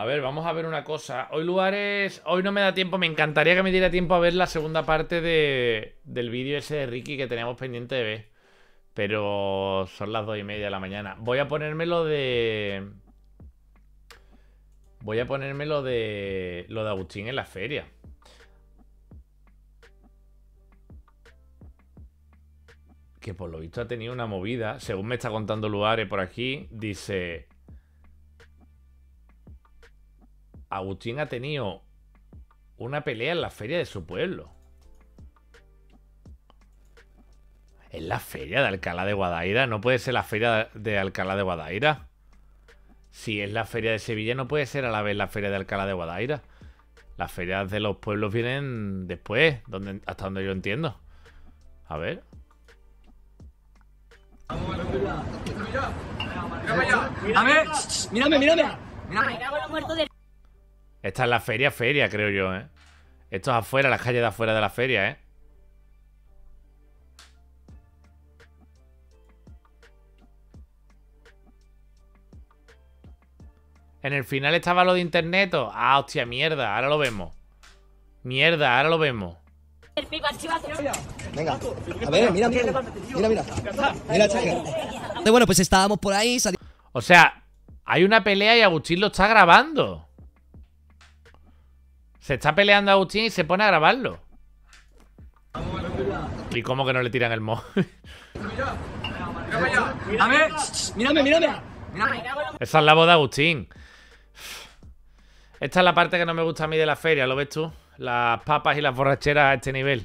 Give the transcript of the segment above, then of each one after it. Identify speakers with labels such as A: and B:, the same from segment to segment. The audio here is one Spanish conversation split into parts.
A: ver, vamos a ver una cosa. Hoy lugares... Hoy no me da tiempo. Me encantaría que me diera tiempo a ver la segunda parte del vídeo ese de Ricky que teníamos pendiente de ver. Pero son las 2:30 de la mañana. Voy a ponerme lo de... Voy a ponerme lo de Agustín en la feria. Que por lo visto ha tenido una movida. Según me está contando Luares por aquí, dice... Agustín ha tenido una pelea en la feria de su pueblo. ¿En la feria de Alcalá de Guadaira? ¿No puede ser la feria de Alcalá de Guadaira? Si es la feria de Sevilla, no puede ser a la vez la feria de Alcalá de Guadaira. Las ferias de los pueblos vienen después, hasta donde yo entiendo. A ver.
B: Mírame.
A: Esta es la feria, creo yo, ¿eh? Esto es afuera, las calles de afuera de la feria, ¿eh? En el final estaba lo de internet. Ah, hostia, mierda, ahora lo vemos. Mierda, ahora lo vemos.
B: Venga, a ver, mira. Mira, chaval. Bueno, pues estábamos por ahí.
A: O sea, hay una pelea y Agustín lo está grabando. Se está peleando Agustín y se pone a grabarlo. ¿Y cómo que no le tiran el móvil?
B: Mírame.
A: Esa es la voz de Agustín. Esta es la parte que no me gusta a mí de la feria, ¿lo ves tú? Las papas y las borracheras a este nivel.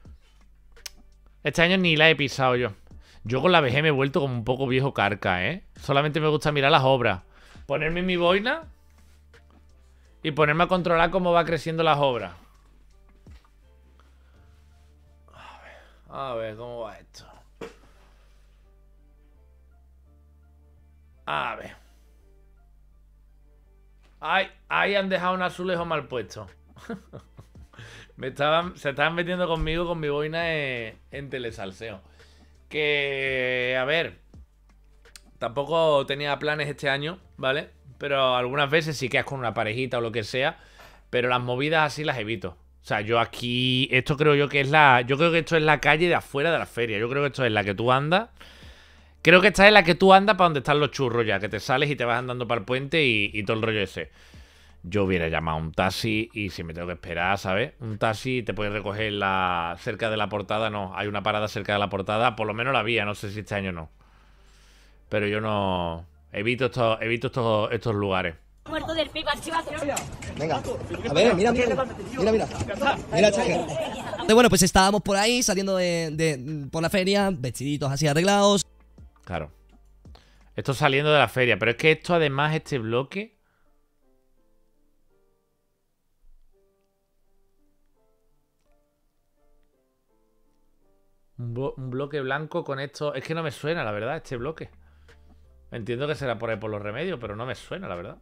A: Este año ni la he pisado yo. Yo con la vejez me he vuelto como un poco viejo carca, ¿eh? Solamente me gusta mirar las obras. Ponerme en mi boina y ponerme a controlar cómo va creciendo las obras. A ver, ¿cómo va esto? A ver. Ay, ahí han dejado un azulejo mal puesto. Se estaban metiendo conmigo con mi boina en telesalseo. Que, a ver, tampoco tenía planes este año, ¿vale? Pero algunas veces sí quedas con una parejita o lo que sea. Pero las movidas así las evito. O sea, yo aquí... Esto creo yo que es la... Yo creo que esto es la calle de afuera de la feria. Yo creo que esto es la que tú andas. Creo que esta es la que tú andas para donde están los churros ya. Que te sales y te vas andando para el puente y todo el rollo ese. Yo hubiera llamado a un taxi y si me tengo que esperar, ¿sabes? Un taxi te puede recoger cerca de la portada. No, hay una parada cerca de la portada. Por lo menos la había, no sé si este año no. Pero yo no... Evito estos lugares.
B: Venga, a ver, mira. Mira, chaval. Bueno, pues estábamos por ahí saliendo por la feria, vestiditos así arreglados.
A: Claro. Esto saliendo de la feria. Pero es que esto además, este bloque... Un bloque blanco con esto... Es que no me suena, la verdad, este bloque. Entiendo que será por ahí por los remedios, pero no me suena, la verdad.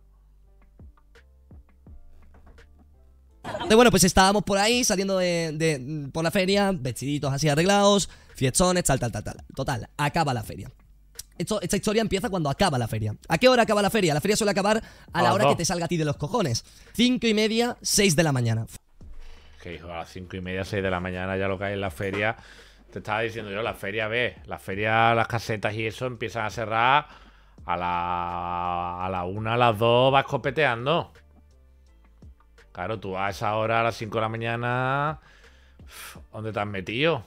B: Bueno, pues estábamos por ahí saliendo por la feria, vestiditos así arreglados, fiestones, tal. Total, acaba la feria. Esta historia empieza cuando acaba la feria. ¿A qué hora acaba la feria? La feria suele acabar a la hora que te salga a ti de los cojones. 5:30, 6 de la mañana.
A: Que hijo, a las 5:30, 6 de la mañana ya lo que hay en la feria. Te estaba diciendo yo, la feria, la feria, las casetas y eso empiezan a cerrar a la 1, a las 2 vas copeteando. Claro, tú a esa hora, a las 5 de la mañana, ¿dónde te has metido?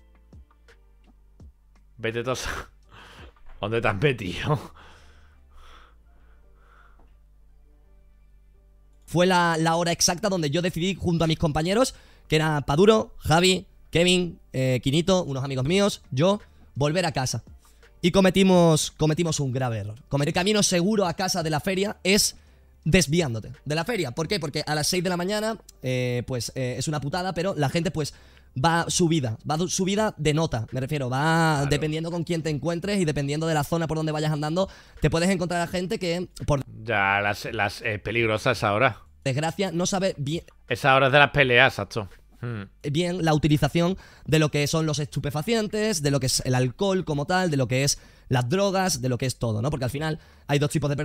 A: Vete todos. ¿Dónde te has metido?
B: Fue la hora exacta donde yo decidí, junto a mis compañeros, que era Paduro, Javi, Kevin, Quinito, unos amigos míos, yo, volver a casa. Y cometimos un grave error. El camino seguro a casa de la feria es desviándote de la feria. ¿Por qué? Porque a las 6 de la mañana, es una putada, pero la gente, pues, va subida de nota, me refiero. Va claro. Dependiendo con quién te encuentres y dependiendo de la zona por donde vayas andando, te puedes encontrar a gente que, por
A: ya, las peligrosas ahora.
B: desgracia, no sabe bien...
A: Esa hora es de las peleas, exacto.
B: Bien la utilización de lo que son los estupefacientes, de lo que es el alcohol como tal, de lo que es las drogas, de lo que es todo, ¿no? Porque al final hay dos tipos de personas.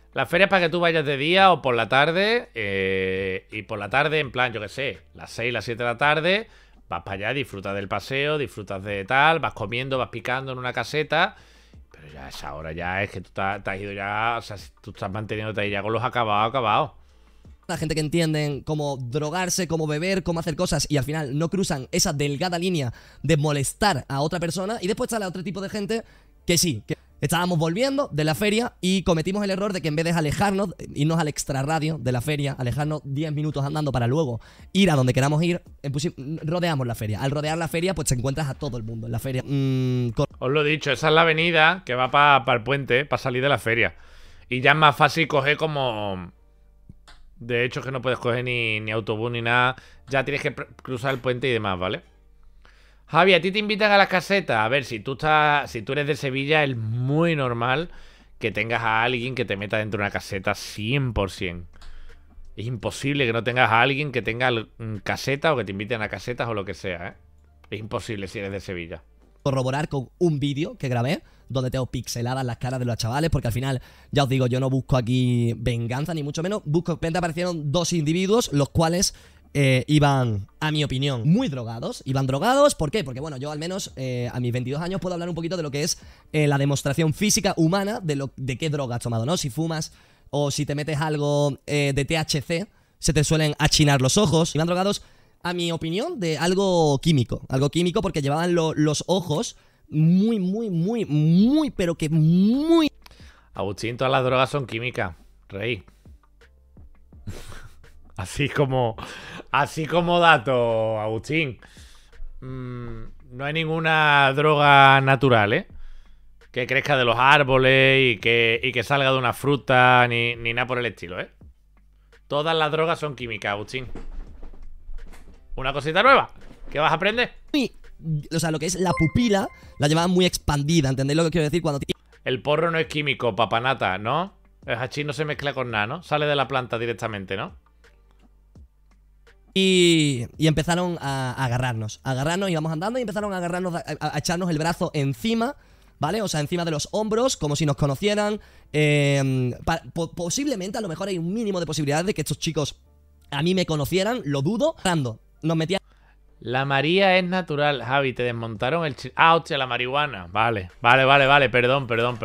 A: La feria es para que tú vayas de día o por la tarde. Y por la tarde, en plan, yo qué sé, las 6, las 7 de la tarde, vas para allá, disfrutas del paseo, disfrutas de tal, vas comiendo, vas picando en una caseta. Pero ya a esa hora ya es que tú te has ido ya. O sea, si tú estás manteniéndote ahí ya con los acabados.
B: La gente que entienden cómo drogarse, cómo beber, cómo hacer cosas y al final no cruzan esa delgada línea de molestar a otra persona. Y después está el otro tipo de gente que sí, que estábamos volviendo de la feria y cometimos el error de que en vez de alejarnos, irnos al extrarradio de la feria, alejarnos 10 minutos andando para luego ir a donde queramos ir, rodeamos la feria. Al rodear la feria, pues te encuentras a todo el mundo en la feria.
A: Os lo he dicho, esa es la avenida que va para el puente, para salir de la feria. Y ya es más fácil coger como... De hecho, que no puedes coger ni autobús ni nada. Ya tienes que cruzar el puente y demás, ¿vale? Javi, a ti te invitan a las casetas. A ver, si tú eres de Sevilla, es muy normal que tengas a alguien que te meta dentro de una caseta 100%. Es imposible que no tengas a alguien que tenga caseta o que te inviten a casetas o lo que sea, ¿eh? Es imposible si eres de Sevilla.
B: Corroborar con un vídeo que grabé donde tengo pixeladas las caras de los chavales, porque al final, ya os digo, yo no busco aquí venganza ni mucho menos, busco que aparecieron dos individuos los cuales iban, a mi opinión, muy drogados. Iban drogados, ¿por qué? Porque bueno, yo al menos a mis 22 años puedo hablar un poquito de lo que es la demostración física humana de qué droga has tomado, ¿no? Si fumas o si te metes algo de THC, se te suelen achinar los ojos. Iban drogados, a mi opinión, de algo químico porque llevaban los ojos muy, pero que muy...
A: Agustín, todas las drogas son químicas, rey. Así como dato, Agustín. No hay ninguna droga natural, ¿eh? Que crezca de los árboles y que salga de una fruta, ni nada por el estilo, ¿eh? Todas las drogas son químicas, Agustín. Una cosita nueva que vas a aprender.
B: O sea, lo que es la pupila la llevaban muy expandida, ¿entendéis lo que quiero decir? Cuando...
A: El porro no es químico, papanata, ¿no? El hachís no se mezcla con nada, ¿no? Sale de la planta directamente, ¿no?
B: Y empezaron a agarrarnos, íbamos andando y empezaron a agarrarnos, a echarnos el brazo encima, ¿vale? O sea, encima de los hombros, como si nos conocieran. Posiblemente, a lo mejor hay un mínimo de posibilidad de que estos chicos a mí me conocieran, lo dudo. Nos metían...
A: La María es natural, Javi, te desmontaron el... Ah, hostia, la marihuana. Vale, perdón.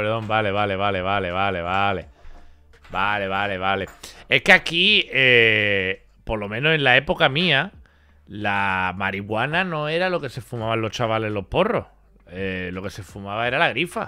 A: Vale. Es que aquí, por lo menos en la época mía, la marihuana no era lo que se fumaban los chavales los porros. Lo que se fumaba era la grifa.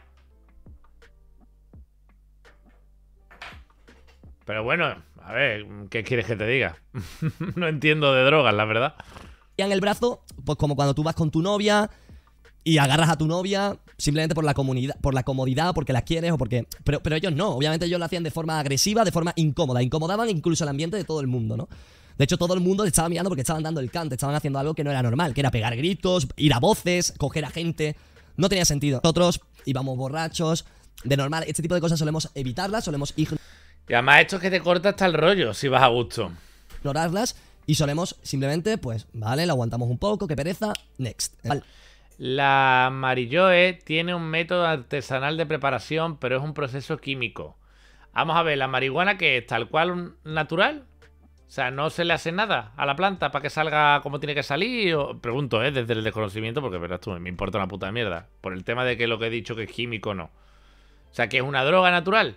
A: Pero bueno, a ver, ¿qué quieres que te diga? No entiendo de drogas, la verdad.
B: En el brazo, pues como cuando tú vas con tu novia y agarras a tu novia simplemente por la comodidad, porque la quieres o porque... Pero ellos no, obviamente ellos lo hacían de forma agresiva, de forma incómoda. Incomodaban incluso el ambiente de todo el mundo, ¿no? De hecho, todo el mundo te estaba mirando porque estaban dando el cante, estaban haciendo algo que no era normal, que era pegar gritos, ir a voces, coger a gente. No tenía sentido. Nosotros íbamos borrachos, de normal, este tipo de cosas solemos evitarlas, solemos
A: Y además esto es que te corta hasta el rollo, si vas a gusto.
B: ignorarlas. Y solemos simplemente, pues, vale, la aguantamos un poco, qué pereza, next. Vale.
A: La Marilloe tiene un método artesanal de preparación, pero es un proceso químico. Vamos a ver, ¿la marihuana que es tal cual natural? O sea, ¿no se le hace nada a la planta para que salga como tiene que salir? Pregunto, desde el desconocimiento, porque verás tú, me importa una puta mierda. Por el tema de que lo que he dicho que es químico, no. O sea, que es una droga natural.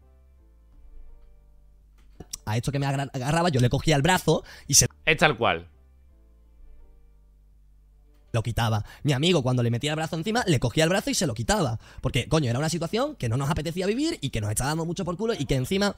B: A esto que me agarraba, yo le cogía el brazo y se
A: es tal cual.
B: lo quitaba. Mi amigo, cuando le metía el brazo encima, le cogía el brazo y se lo quitaba. Porque, coño, era una situación que no nos apetecía vivir y que nos estaba dando mucho por culo y que encima...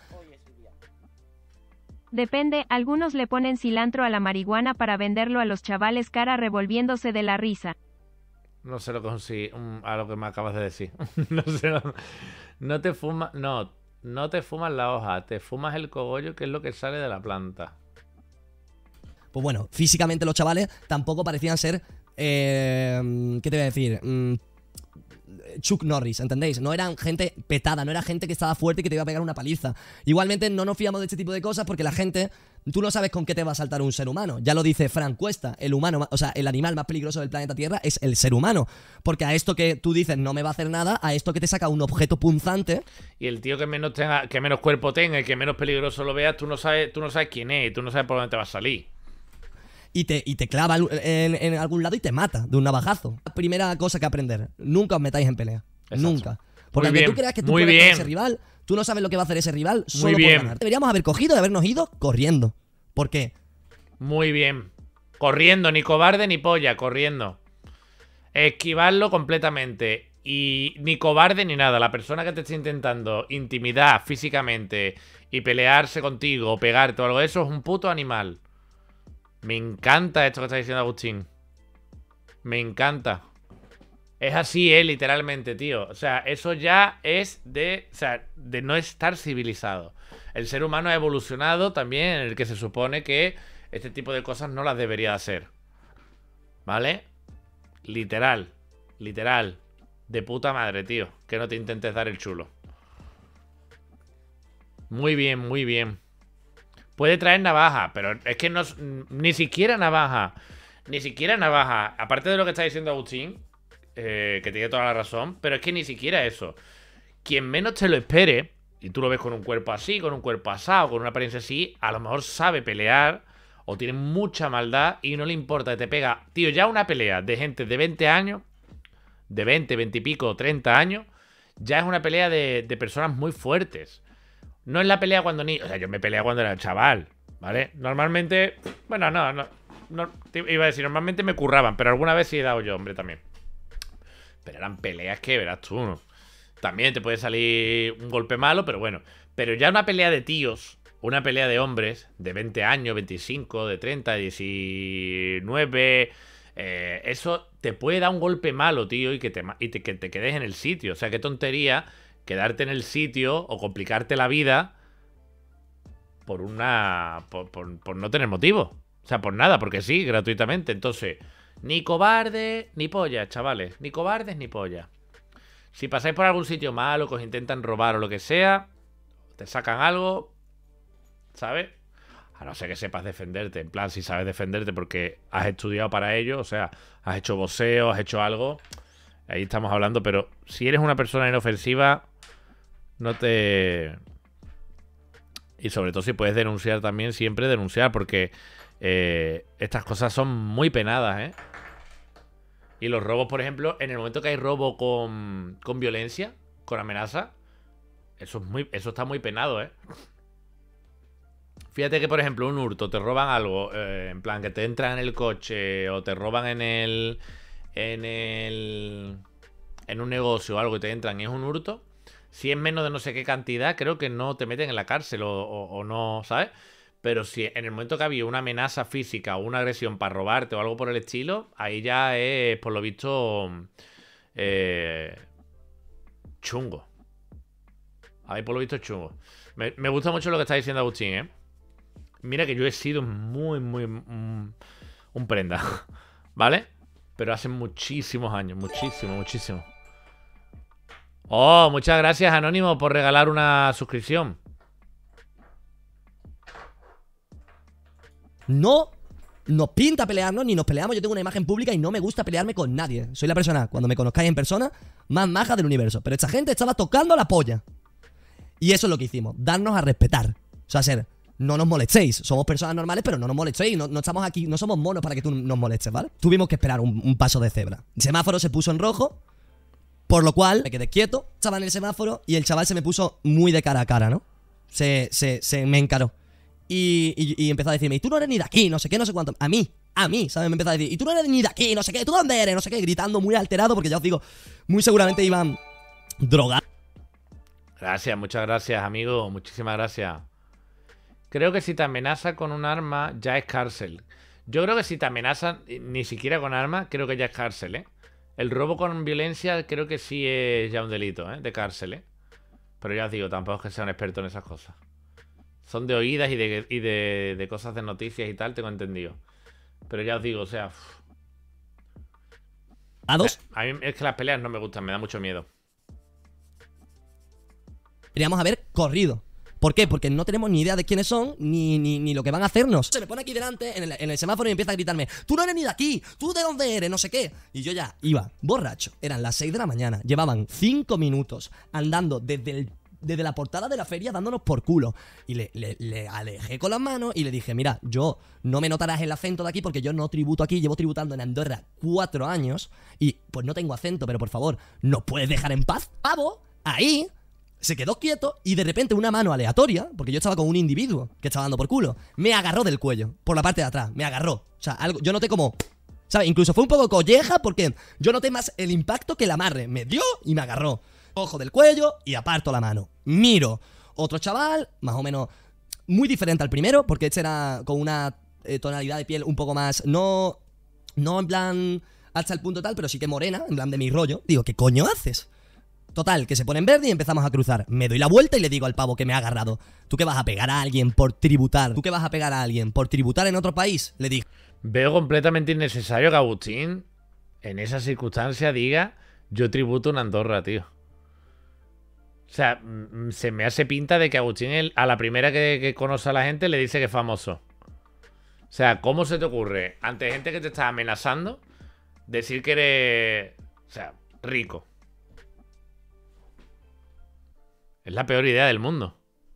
C: Depende, algunos le ponen cilantro a la marihuana para venderlo a los chavales cara revolviéndose de la risa.
A: No sé lo que consigue a lo que me acabas de decir. No sé. No te fumas... No te fumas la hoja, te fumas el cogollo, que es lo que sale de la planta.
B: Pues bueno, físicamente los chavales tampoco parecían ser... ¿qué te voy a decir? Chuck Norris, ¿entendéis? No eran gente petada, no era gente que estaba fuerte y que te iba a pegar una paliza. Igualmente no nos fiamos de este tipo de cosas porque la gente, tú no sabes con qué te va a saltar un ser humano. Ya lo dice Frank Cuesta, el humano, o sea, el animal más peligroso del planeta Tierra es el ser humano. Porque a esto que tú dices no me va a hacer nada, a esto que te saca un objeto punzante.
A: Y el tío que menos tenga, que menos cuerpo tenga y que menos peligroso lo veas, tú no sabes quién es, y tú no sabes por dónde te va a salir.
B: Y te clava en algún lado y te mata de un navajazo. Primera cosa que aprender, nunca os metáis en pelea.
A: Exacto.
B: Nunca. Porque
A: Muy
B: aunque tú
A: bien,
B: creas que tú
A: muy
B: puedes con
A: bien.
B: ese rival, tú no sabes lo que va a hacer ese rival solo
A: Muy
B: por
A: bien.
B: ganar. Deberíamos haber cogido y habernos ido corriendo. ¿Por qué?
A: Muy bien. Corriendo, ni cobarde ni polla, corriendo. Esquivarlo completamente. Y ni cobarde ni nada. La persona que te esté intentando intimidar físicamente y pelearse contigo o pegarte o algo de eso es un puto animal. Me encanta esto que está diciendo Agustín. Me encanta. Es así, literalmente, tío. O sea, eso ya es de... O sea, de no estar civilizado. El ser humano ha evolucionado también en el que se supone que este tipo de cosas no las debería hacer. ¿Vale? Literal. Literal. De puta madre, tío. Que no te intentes dar el chulo. Muy bien, muy bien. Puede traer navaja, pero es que no... Ni siquiera navaja. Ni siquiera navaja. Aparte de lo que está diciendo Agustín, que tiene toda la razón, pero es que ni siquiera eso. Quien menos te lo espere, y tú lo ves con un cuerpo así, con un cuerpo asado, con una apariencia así, a lo mejor sabe pelear o tiene mucha maldad y no le importa, te pega. Tío, ya una pelea de gente de 20 años, de 20, 20 y pico, 30 años, ya es una pelea de personas muy fuertes. No es la pelea cuando ni... O sea, yo me peleaba cuando era chaval, ¿vale? Normalmente... Bueno, no iba a decir, normalmente me curraban, pero alguna vez sí he dado yo, hombre, también. Pero eran peleas que verás tú, ¿no? También te puede salir un golpe malo, pero bueno. Pero ya una pelea de tíos, una pelea de hombres de 20 años, 25, de 30, 19... eso te puede dar un golpe malo, tío, y que te quedes en el sitio. O sea, qué tontería quedarte en el sitio o complicarte la vida por no tener motivo. O sea, por nada, porque sí, gratuitamente. Entonces, ni cobarde ni polla, chavales. Ni cobardes ni polla. Si pasáis por algún sitio malo, que os intentan robar o lo que sea, te sacan algo, ¿sabes? A no ser que sepas defenderte. En plan, si sabes defenderte porque has estudiado para ello, o sea, has hecho boxeo, has hecho algo, ahí estamos hablando. Pero si eres una persona inofensiva, no te... Y sobre todo si puedes denunciar también, siempre denunciar, porque estas cosas son muy penadas, ¿eh? Y los robos, por ejemplo, en el momento que hay robo con violencia, con amenaza, eso está muy penado, ¿eh? Fíjate que, por ejemplo, un hurto, te roban algo, en plan que te entran en el coche o te roban en un negocio o algo y te entran y es un hurto. Si es menos de no sé qué cantidad, creo que no te meten en la cárcel o no, ¿sabes? Pero si en el momento que había una amenaza física o una agresión para robarte o algo por el estilo, ahí ya es, por lo visto, chungo. Ahí por lo visto es chungo. Me gusta mucho lo que está diciendo Agustín, ¿eh? Mira que yo he sido muy un prenda, ¿vale? Pero hace muchísimos años, muchísimo. Oh, muchas gracias, Anónimo, por regalar una suscripción.
B: No nos pinta pelearnos, ni nos peleamos. Yo tengo una imagen pública y no me gusta pelearme con nadie. Soy la persona, cuando me conozcáis en persona, más maja del universo. Pero esta gente estaba tocando la polla. Y eso es lo que hicimos, darnos a respetar. O sea, no nos molestéis. Somos personas normales, pero no nos molestéis. No estamos aquí, no somos monos para que tú nos molestes, ¿vale? Tuvimos que esperar un paso de cebra. El semáforo se puso en rojo, por lo cual me quedé quieto, estaba en el semáforo y el chaval se me puso muy de cara a cara, ¿no? Se me encaró. Y empezó a decirme, y tú no eres ni de aquí, no sé qué, no sé cuánto. A mí, ¿sabes? Me empezó a decir, y tú no eres ni de aquí, no sé qué, ¿tú dónde eres? No sé qué, gritando muy alterado porque ya os digo, muy seguramente iban drogados.
A: Gracias, muchas gracias, amigo. Muchísimas gracias. Creo que si te amenaza con un arma, ya es cárcel. Yo creo que si te amenazan ni siquiera con arma, creo que ya es cárcel, ¿eh? El robo con violencia creo que sí es ya un delito, ¿eh? De cárcel, ¿eh? Pero ya os digo, tampoco es que sea un experto en esas cosas. Son de oídas y de cosas de noticias y tal, tengo entendido. Pero ya os digo, o sea...
B: A dos.
A: A mí es que las peleas no me gustan, me da mucho miedo.
B: Deberíamos haber corrido. ¿Por qué? Porque no tenemos ni idea de quiénes son, ni lo que van a hacernos. Se me pone aquí delante, en el semáforo, y empieza a gritarme: tú no eres ni de aquí, tú de dónde eres, no sé qué. Y yo ya iba borracho. Eran las 6 de la mañana. Llevaban 5 minutos andando desde la portada de la feria dándonos por culo. Y le alejé con las manos y le dije: mira, yo no me notarás el acento de aquí porque yo no tributo aquí. Llevo tributando en Andorra 4 años y pues no tengo acento, pero por favor, ¿nos puedes dejar en paz? Pavo, ahí se quedó quieto y de repente una mano aleatoria, porque yo estaba con un individuo que estaba dando por culo, me agarró del cuello, por la parte de atrás, me agarró. O sea, algo, yo noté como, ¿sabes? Incluso fue un poco colleja porque yo noté más el impacto que el amarre. Me dio y me agarró. Ojo del cuello y aparto la mano. Miro. Otro chaval, más o menos muy diferente al primero, porque este era con una tonalidad de piel un poco más, no en plan hasta el punto tal, pero sí que morena, en plan de mi rollo. Digo, ¿qué coño haces? Total, que se pone en verde y empezamos a cruzar. Me doy la vuelta y le digo al pavo que me ha agarrado: ¿tú qué vas a pegar a alguien por tributar? ¿Tú qué vas a pegar a alguien por tributar en otro país? Le dije.
A: Veo completamente innecesario que Agustín, en esa circunstancia, diga: yo tributo en Andorra, tío. O sea, se me hace pinta de que Agustín, a la primera que conoce a la gente, le dice que es famoso. O sea, ¿cómo se te ocurre, ante gente que te está amenazando, decir que eres, o sea, rico? Es la peor idea del mundo.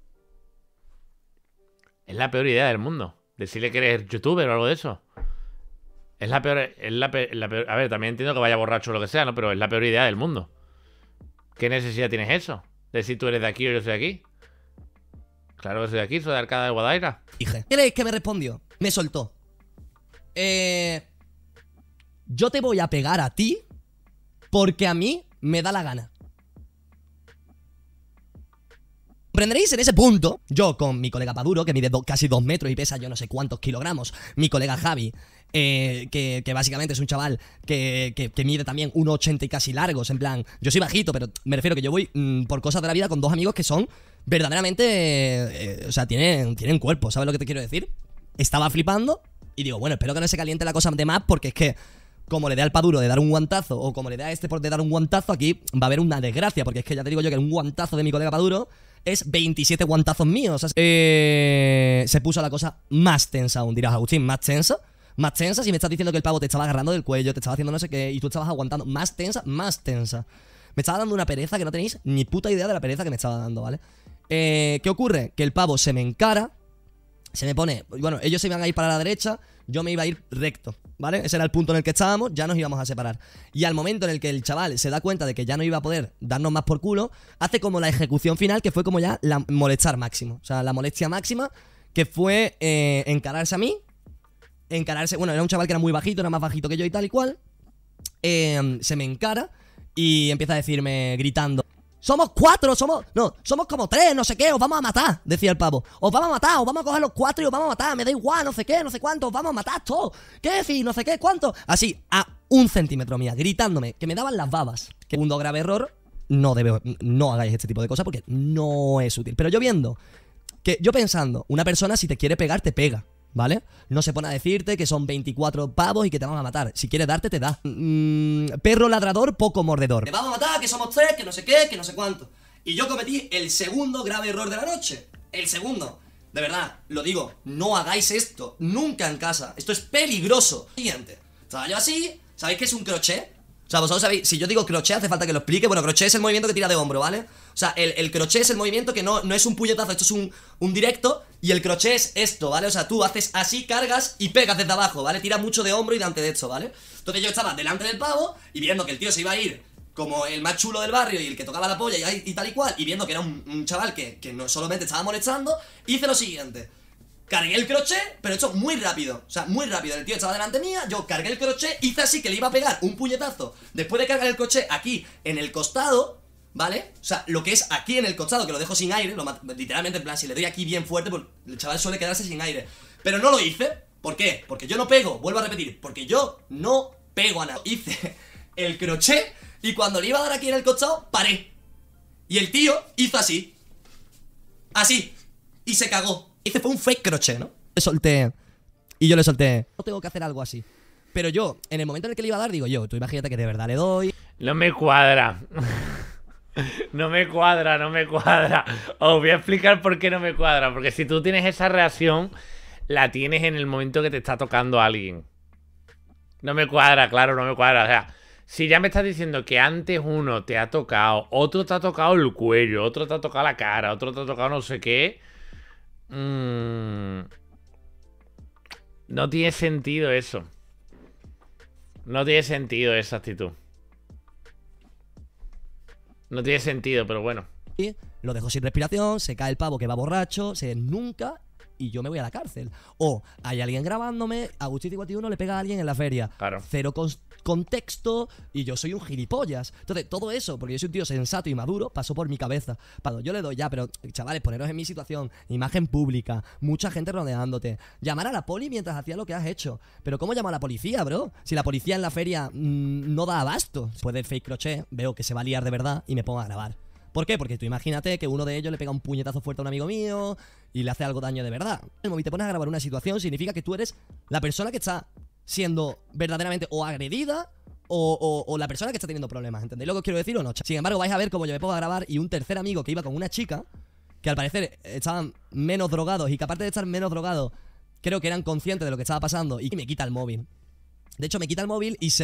A: Es la peor idea del mundo. Decirle que eres youtuber o algo de eso. Es la peor, A ver, también entiendo que vaya borracho o lo que sea, ¿no? Pero es la peor idea del mundo. ¿Qué necesidad tienes eso? Decir tú eres de aquí o yo soy de aquí. Claro que soy de aquí, soy de Arcada de Guadaira.
B: Dije. ¿Qué creéis que me respondió? Me soltó. Yo te voy a pegar a ti porque a mí me da la gana. Comprenderéis, en ese punto, yo con mi colega Paduro, que mide casi 2 metros y pesa yo no sé cuántos kilogramos, mi colega Javi, que básicamente es un chaval que mide también 1,80 y casi largos, en plan, yo soy bajito, pero me refiero que yo voy por cosas de la vida con 2 amigos que son verdaderamente, o sea, tienen cuerpo, ¿sabes lo que te quiero decir? Estaba flipando y digo, bueno, espero que no se caliente la cosa de más, porque es que como le dé al Paduro de dar un guantazo, o como le dé a este por de dar un guantazo, aquí va a haber una desgracia, porque es que ya te digo yo que un guantazo de mi colega Paduro es 27 guantazos míos. O sea, se puso la cosa más tensa aún. Dirás: Agustín, ¿más tensa? Más tensa si me estás diciendo que el pavo te estaba agarrando del cuello, te estaba haciendo no sé qué, y tú estabas aguantando. Más tensa, más tensa. Me estaba dando una pereza que no tenéis ni puta idea de la pereza que me estaba dando, ¿vale? ¿Qué ocurre? Que el pavo se me encara, se me pone... Bueno, ellos se iban a ir para la derecha, yo me iba a ir recto, ¿vale? Ese era el punto en el que estábamos, ya nos íbamos a separar. Y al momento en el que el chaval se da cuenta de que ya no iba a poder darnos más por culo, hace como la ejecución final, que fue como ya la molestar máximo. O sea, la molestia máxima, que fue encararse a mí. Bueno, era un chaval que era muy bajito, era más bajito que yo y tal y cual. Se me encara y empieza a decirme, gritando: somos 4, somos como 3, no sé qué, os vamos a matar, decía el pavo. Os vamos a matar, os vamos a coger los 4 y os vamos a matar, me da igual, no sé qué, no sé cuánto, os vamos a matar todos. ¿Qué decís? No sé qué, cuánto. Así, a 1 centímetro mía, gritándome, que me daban las babas. Que segundo grave error, no hagáis este tipo de cosas porque no es útil. Pero yo pensando, una persona si te quiere pegar, te pega, ¿vale? No se pone a decirte que son 24 pavos y que te van a matar. Si quiere darte, te da. Perro ladrador, poco mordedor. Te vamos a matar, que somos 3, que no sé qué, que no sé cuánto. Y yo cometí el segundo grave error de la noche. El segundo. De verdad, lo digo, no hagáis esto nunca en casa. Esto es peligroso. Siguiente. Estaba yo así. ¿Sabéis qué es un crochet? O sea, vosotros sabéis, si yo digo crochet hace falta que lo explique. Bueno, crochet es el movimiento que tira de hombro, ¿vale? O sea, el crochet es el movimiento que no es un puñetazo, esto es un directo. Y el crochet es esto, ¿vale? O sea, tú haces así, cargas y pegas desde abajo, ¿vale? Tira mucho de hombro y delante de esto, ¿vale? Entonces yo estaba delante del pavo y viendo que el tío se iba a ir como el más chulo del barrio y el que tocaba la polla y tal y cual, y viendo que era un chaval que no solamente estaba molestando, hice lo siguiente. Cargué el crochet, pero hecho muy rápido. O sea, muy rápido. El tío estaba delante mía, yo cargué el crochet, hice así que le iba a pegar un puñetazo. Después de cargar el crochet aquí en el costado, ¿vale? O sea, lo que es aquí en el costado, que lo dejo sin aire, literalmente, en plan, si le doy aquí bien fuerte, pues el chaval suele quedarse sin aire. Pero no lo hice. ¿Por qué? Porque yo no pego, vuelvo a repetir, porque yo no pego a nada. Hice el crochet y cuando le iba a dar aquí en el costado, paré. Y el tío hizo así. Así. Y se cagó. Fue un fake crochet, ¿no? Le solté. Y yo le solté: no tengo que hacer algo así. Pero yo, en el momento en el que le iba a dar, digo yo, tú imagínate que de verdad le doy.
A: No me cuadra. No me cuadra, no me cuadra. Os voy a explicar por qué no me cuadra. Porque si tú tienes esa reacción, la tienes en el momento que te está tocando a alguien. No me cuadra, claro, no me cuadra. O sea, si ya me estás diciendo que antes uno te ha tocado, otro te ha tocado el cuello, otro te ha tocado la cara, otro te ha tocado no sé qué. No tiene sentido eso. No tiene sentido esa actitud. No tiene sentido, pero bueno.
B: Lo dejo sin respiración, se cae el pavo que va borracho, se nunca y yo me voy a la cárcel. O hay alguien grabándome, Agustín 51 le pega a alguien en la feria.
A: Claro.
B: Cero contexto y yo soy un gilipollas. Entonces, todo eso, porque yo soy un tío sensato y maduro, pasó por mi cabeza. Cuando yo le doy ya, pero chavales, poneros en mi situación, imagen pública, mucha gente rodeándote. Llamar a la poli mientras hacías lo que has hecho. Pero ¿cómo llamo a la policía, bro? Si la policía en la feria no da abasto. Después del fake crochet, veo que se va a liar de verdad y me pongo a grabar. ¿Por qué? Porque tú imagínate que uno de ellos le pega un puñetazo fuerte a un amigo mío y le hace algo daño de verdad. El móvil te pones a grabar una situación, significa que tú eres la persona que está siendo verdaderamente o agredida o la persona que está teniendo problemas. ¿Entendéis lo que os quiero decir o no? Sin embargo, vais a ver cómo yo me pongo a grabar y un tercer amigo que iba con una chica, que al parecer estaban menos drogados y que aparte de estar menos drogados, creo que eran conscientes de lo que estaba pasando y me quita el móvil. De hecho, me quita el móvil y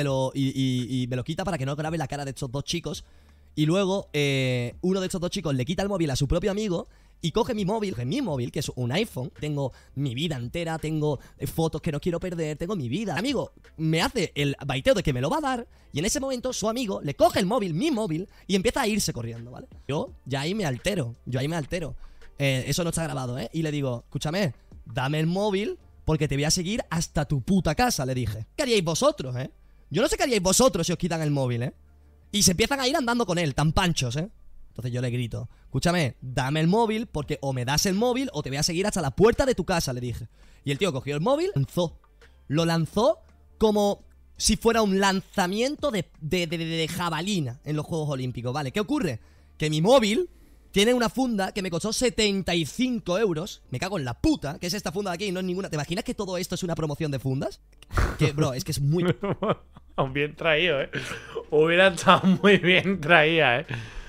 B: me lo quita para que no grabe la cara de estos dos chicos. Y luego, uno de estos dos chicos le quita el móvil a su propio amigo y coge mi móvil, que es un iPhone. Tengo mi vida entera, tengo fotos que no quiero perder, tengo mi vida. Amigo, me hace el baiteo de que me lo va a dar y en ese momento su amigo le coge el móvil, mi móvil, y empieza a irse corriendo, ¿vale? Yo ya ahí me altero, eso no está grabado, ¿eh? Y le digo, escúchame, dame el móvil porque te voy a seguir hasta tu puta casa, le dije. ¿Qué haríais vosotros, eh? Yo no sé qué haríais vosotros si os quitan el móvil, ¿eh? Y se empiezan a ir andando con él, tan panchos, ¿eh? Entonces yo le grito, escúchame, dame el móvil porque o me das el móvil o te voy a seguir hasta la puerta de tu casa, le dije. Y el tío cogió el móvil, lo lanzó como si fuera un lanzamiento de jabalina en los Juegos Olímpicos, ¿vale? ¿Qué ocurre? Que mi móvil tiene una funda que me costó 75 euros. Me cago en la puta, que es esta funda de aquí y no es ninguna. ¿Te imaginas que todo esto es una promoción de fundas? Que, bro, es que es muy...
A: Bien traído, Hubiera estado muy bien traída,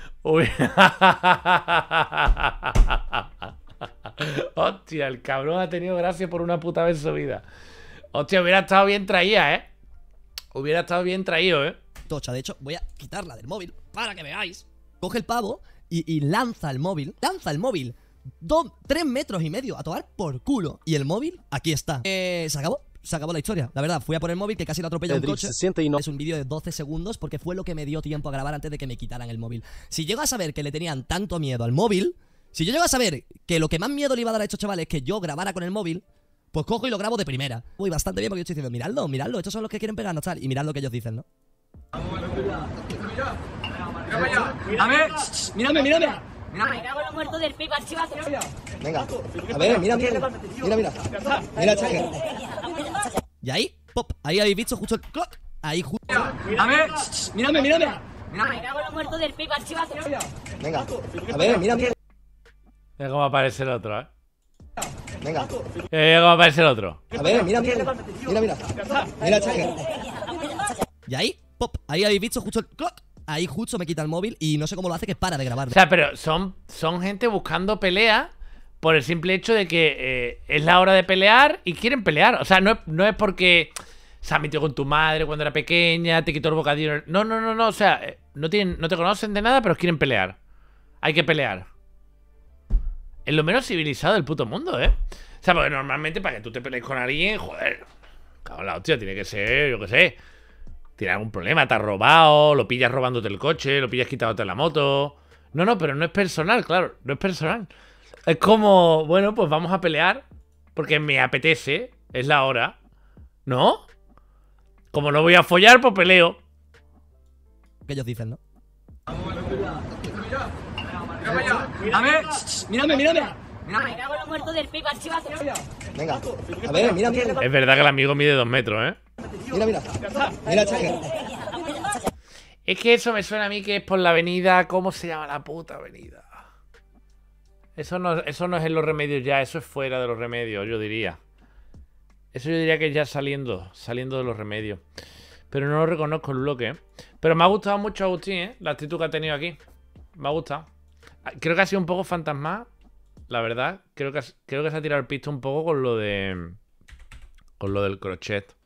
A: Hostia, el cabrón ha tenido gracia por una puta vez en su vida. Hostia, hubiera estado bien traída, Hubiera estado bien traído,
B: Tocha, de hecho, voy a quitarla del móvil para que veáis. Coge el pavo y lanza el móvil. 3 metros y medio a tomar por culo. Y el móvil, aquí está. Se acabó la historia, la verdad. Fui a por el móvil, que casi lo atropella un coche. Es un vídeo de 12 segundos porque fue lo que me dio tiempo a grabar antes de que me quitaran el móvil. Si llego a saber que le tenían tanto miedo al móvil, si yo llego a saber que lo que más miedo le iba a dar a estos chavales es que yo grabara con el móvil, pues cojo y lo grabo de primera. Voy bastante bien porque yo estoy diciendo, miradlo, estos son los que quieren pegarnos, tal. Y mirad lo que ellos dicen, ¿no?
D: Mírame.
E: Me cago en los muertos del pipa, chivas.
B: Venga, a ver, mira. Mira, chaval. Y ahí, pop, ahí habéis visto justo el clock. Ahí justo.
D: Mírame.
E: Me cago en los muertos del pipa, chivas.
B: Venga, a ver, mira.
A: Mira cómo aparece el otro,
B: Venga,
A: Mira cómo aparece el otro.
B: a ver, mira. Mira, chaval. Y ahí, pop, ahí habéis visto justo el clock. Ahí justo me quita el móvil y no sé cómo lo hace que para de grabar.
A: O sea, pero son gente buscando pelea por el simple hecho de que es la hora de pelear y quieren pelear. O sea, no es porque se ha metido con tu madre cuando era pequeña, te quitó el bocadillo. No. O sea, no te conocen de nada, pero quieren pelear. Hay que pelear. Es lo menos civilizado del puto mundo, O sea, porque normalmente para que tú te pelees con alguien, joder, cabrón, la hostia, tiene que ser, yo qué sé, tiene algún problema, te has robado, lo pillas robándote el coche, lo pillas quitándote la moto. No, pero no es personal, claro, no es personal. Es como, bueno, pues vamos a pelear porque me apetece, es la hora, ¿no? Como no voy a follar, pues peleo.
B: Que ellos dicen, ¿no?
D: Mírame.
E: Me cago en los muertos del pipa, chivas.
B: Venga, a ver, mira.
A: Es verdad que el amigo mide 2 metros,
B: Mira, chaval.
A: Es que eso me suena a mí que es por la avenida. ¿Cómo se llama la puta avenida? Eso no es en Los Remedios ya, eso es fuera de Los Remedios, yo diría. Eso yo diría que ya saliendo de los remedios. Pero no lo reconozco el bloque, ¿eh? Pero me ha gustado mucho Agustín, ¿eh? La actitud que ha tenido aquí. Me ha gustado. Creo que ha sido un poco fantasma, la verdad. Creo que se ha tirado el pisto un poco con lo de... con lo del crochet.